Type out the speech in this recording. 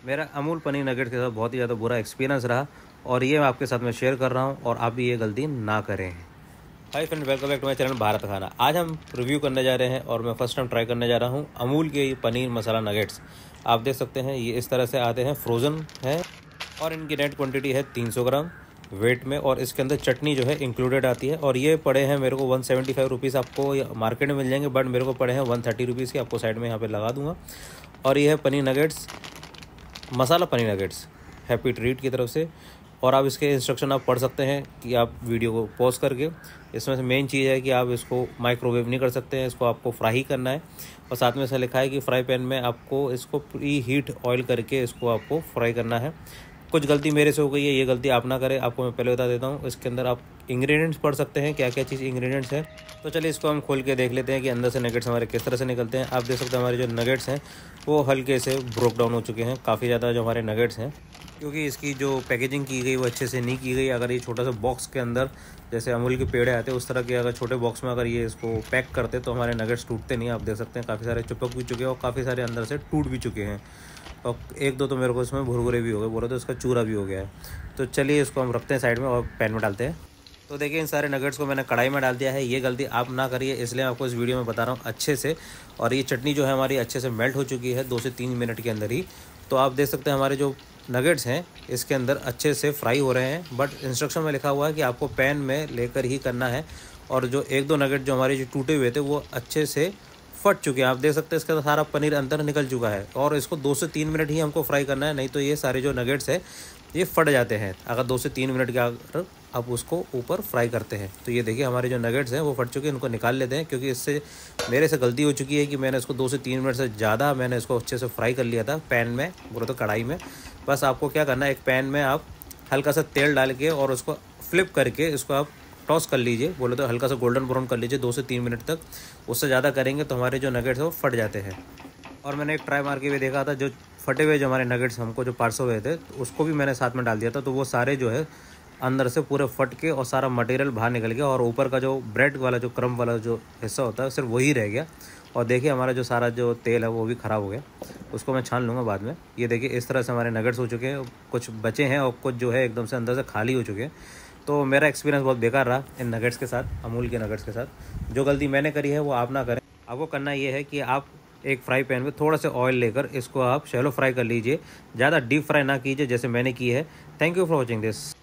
मेरा अमूल पनीर नगेट्स के साथ बहुत ही ज़्यादा बुरा एक्सपीरियंस रहा और ये मैं आपके साथ में शेयर कर रहा हूँ और आप भी ये गलती ना करें। Hi friend, welcome back to my channel Bharat खाना। आज हम रिव्यू करने जा रहे हैं और मैं फर्स्ट टाइम ट्राई करने जा रहा हूँ अमूल के ये पनीर मसाला नगेट्स। आप देख सकते हैं ये इस तरह से आते हैं, फ्रोज़न है और इनकी नेट क्वांटिटी है 300 ग्राम वेट में और इसके अंदर चटनी जो है इंक्लूडेड आती है। और ये पड़े हैं मेरे को 175 रुपीज़, आपको मार्केट में मिल जाएंगे बट मेरे को पड़े हैं 130 रुपीज़ के। आपको साइड में यहाँ पे लगा दूंगा। और ये है paneer nuggets, masala paneer nuggets, happy treat की तरफ से। और आप इसके इंस्ट्रक्शन आप पढ़ सकते हैं कि आप वीडियो को पॉज करके। इसमें से मेन चीज़ है कि आप इसको माइक्रोवेव नहीं कर सकते हैं, इसको आपको फ्राई ही करना है। और साथ में ऐसा लिखा है कि फ्राई पैन में आपको इसको प्री हीट ऑयल करके इसको आपको फ्राई करना है। कुछ गलती मेरे से हो गई है, ये गलती आप ना करें। आपको मैं पहले बता देता हूँ, इसके अंदर आप इंग्रेडिएंट्स पढ़ सकते हैं क्या क्या चीज़ इंग्रेडिएंट्स हैं। तो चलिए इसको हम खोल के देख लेते हैं कि अंदर से नगेट्स हमारे किस तरह से निकलते हैं। आप देख सकते हैं हमारे जो नगेट्स हैं वो हल्के से ब्रोक डाउन हो चुके हैं, काफ़ी ज़्यादा जो हमारे नगेट्स हैं, क्योंकि इसकी जो पैकेजिंग की गई वो अच्छे से नहीं की गई। अगर ये छोटा सा बॉक्स के अंदर जैसे अमूल के पेड़े आते हैं उस तरह के अगर छोटे बॉक्स में अगर ये इसको पैक करते तो हमारे नगेट्स टूटते नहीं। आप देख सकते हैं काफ़ी सारे चिपक भी चुके हैं और काफ़ी सारे अंदर से टूट भी चुके हैं और एक दो तो मेरे को इसमें भुरभुरे भी हो गए, बोला तो इसका चूरा भी हो गया है। तो चलिए इसको हम रखते हैं साइड में और पैन में डालते हैं। तो देखिए इन सारे नगेट्स को मैंने कढ़ाई में डाल दिया है। ये गलती आप ना करिए, इसलिए मैं आपको इस वीडियो में बता रहा हूँ अच्छे से। और ये चटनी जो है हमारी अच्छे से मेल्ट हो चुकी है 2 से 3 मिनट के अंदर ही। तो आप देख सकते हैं हमारे जो नगेट्स हैं इसके अंदर अच्छे से फ्राई हो रहे हैं। बट इंस्ट्रक्शन में लिखा हुआ है कि आपको पैन में लेकर ही करना है। और जो एक दो नगेट जो हमारे जो टूटे हुए थे वो अच्छे से फट चुके हैं। आप देख सकते हैं इसका सारा पनीर अंदर निकल चुका है और इसको 2 से 3 मिनट ही हमको फ्राई करना है, नहीं तो ये सारे जो नगेट्स है ये फट जाते हैं अगर 2 से 3 मिनट के अगर आप उसको ऊपर फ्राई करते हैं। तो ये देखिए हमारे जो नगेट्स हैं वो फट चुके हैं, इनको निकाल लेते हैं क्योंकि इससे मेरे से गलती हो चुकी है कि मैंने इसको 2 से 3 मिनट से ज़्यादा मैंने इसको अच्छे से फ्राई कर लिया था पैन में, बोलो तो कढ़ाई में। बस आपको क्या करना है, एक पैन में आप हल्का सा तेल डाल के और उसको फ्लिप करके इसको आप टॉस कर लीजिए, बोले तो हल्का सा गोल्डन ब्राउन कर लीजिए 2 से 3 मिनट तक। उससे ज़्यादा करेंगे तो हमारे जो नगेट्स हैं वो फट जाते हैं। और मैंने एक ट्राई मार के भी देखा था, जो फटे हुए जो हमारे नगेट्स हमको जो पार्सल हुए थे तो उसको भी मैंने साथ में डाल दिया था, तो वो सारे जो है अंदर से पूरे फट के और सारा मटेरियल बाहर निकल गया और ऊपर का जो ब्रेड वाला जो क्रम्ब वाला जो हिस्सा होता है सिर्फ वही रह गया। और देखिए हमारा जो सारा जो तेल है वो भी ख़राब हो गया, उसको मैं छान लूँगा बाद में। ये देखिए इस तरह से हमारे नगेट्स हो चुके हैं, कुछ बचे हैं और कुछ जो है एकदम से अंदर से खाली हो चुके हैं। तो मेरा एक्सपीरियंस बहुत बेकार रहा इन नगेट्स के साथ, अमूल के नगेट्स के साथ। जो गलती मैंने करी है वो आप ना करें। आपको करना ये है कि आप एक फ्राई पैन में थोड़ा सा ऑयल लेकर इसको आप शैलो फ्राई कर लीजिए, ज़्यादा डीप फ्राई ना कीजिए जैसे मैंने की है। Thank you for watching this.